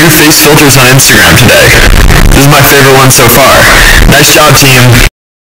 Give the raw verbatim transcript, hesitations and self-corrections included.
face filters on Instagram today. This is my favorite one so far. Nice job, team.